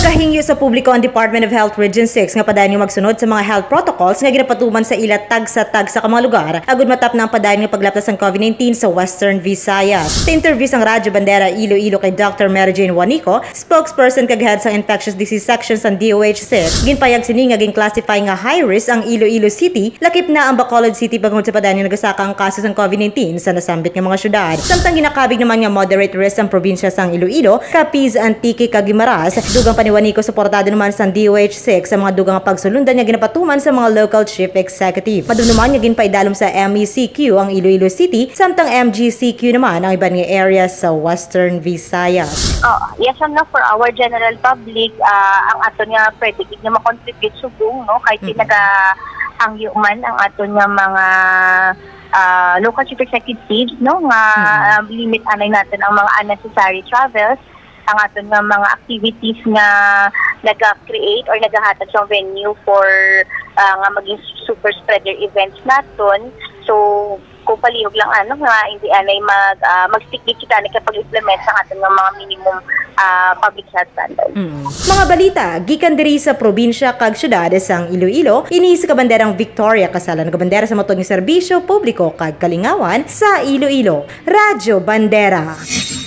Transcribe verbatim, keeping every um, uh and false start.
Nagahingyo sa publiko ang Department of Health Region six nga padayon nga magsunod sa mga health protocols nga ginapatuman sa ila tag sa tag sa mga lugar agud matap na ang padayon nga paglaptas ng COVID nineteen sa Western Visayas. Sa interview sang Radyo Bandera Iloilo kay Doctor Mary Jane Juanico, spokesperson kag head sa infectious disease section sa D O H six, ginpayag sini nga gin-classify nga high risk ang Iloilo City, lakip na ang Bacolod City bangod sa padayon nga nagasaka ang kaso sang COVID nineteen sa nasambit nga mga syudad. Samtang ginakabig naman nga moderate risk ang probinsya sang Iloilo, Capiz, Antique kag Guimaras, dugang paniwani ko suportado naman sa D O H six sa mga dugang pagsulundan nga ginapatuman sa mga local chief executive. Madunuman nga ginpaidalom sa M E C Q ang Iloilo City, samtang M G C Q naman ang iban nga areas sa Western Visayas. Oh, yes nga for our general public, uh, ang aton nga predict nga ma-contribute subong no kahit mm-hmm. naga hangyo man ang aton nga mga uh, local chief executives no nga mm-hmm. uh, limit anay natin ang mga unnecessary travels, ang aton nga mga activities nga naga-create or nagahatag sa venue for uh, nga maging super spreader events naton. So kung palihog lang ano nga hindi anay mag uh, mag-stick kita ni kapag implement sa aton nga mga minimum uh, public health standards. Mm. Mga balita gikan diri sa probinsya kag syudad sang Iloilo, ini sa kabanderang Victoria kasalan nga bandera sa motor nga serbisyo publiko kag kalingawan sa Iloilo. Radyo Bandera.